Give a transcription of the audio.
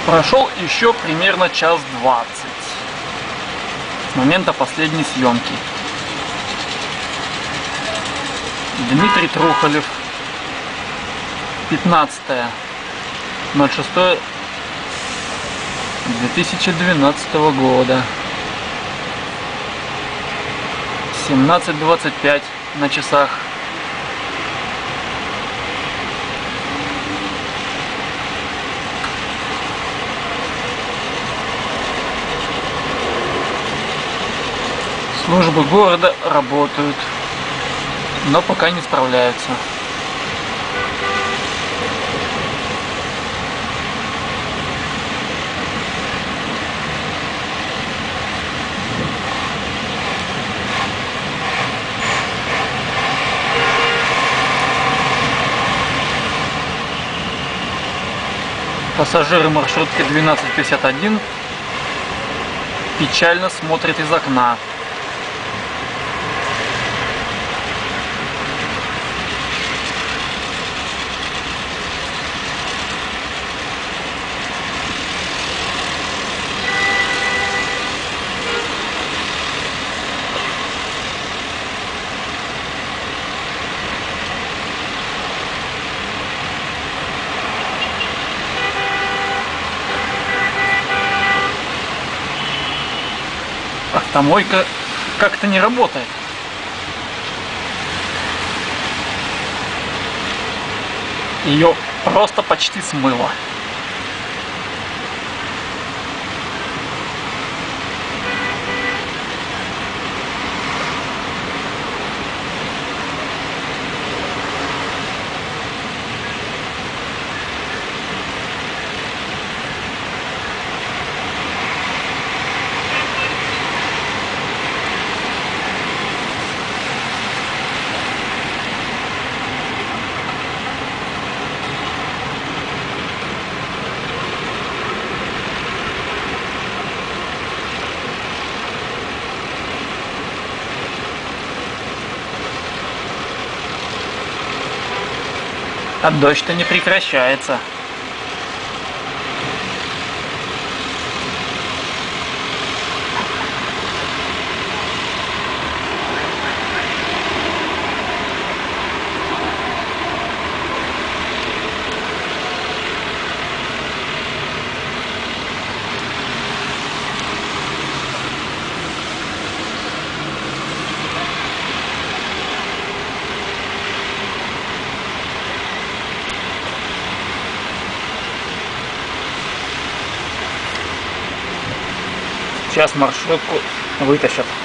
Прошел еще примерно час 20 с момента последней съемки. Дмитрий Трухолев, 15.06.2012 года, 17:25 на часах. Службы города работают, но пока не справляются. Пассажиры маршрутки 1251 печально смотрят из окна. Автомойка как-то не работает. Ее просто почти смыло. А дождь-то не прекращается. Сейчас маршрутку вытащат.